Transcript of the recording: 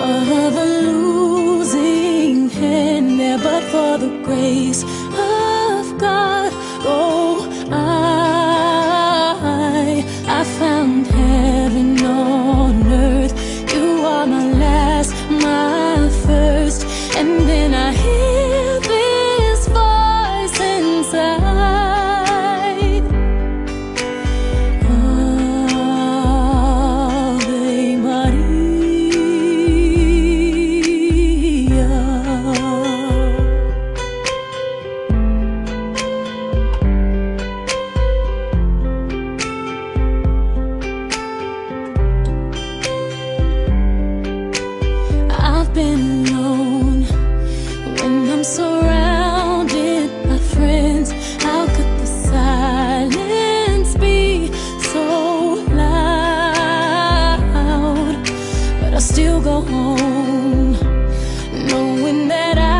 of a losing hand there, but for the grace of God. Oh, I found heaven on earth. You are my last, my first, and then I hear this voice inside. Ave Maria. I've been alone when I'm surrounded by friends. How could the silence be so loud? But I still go home knowing that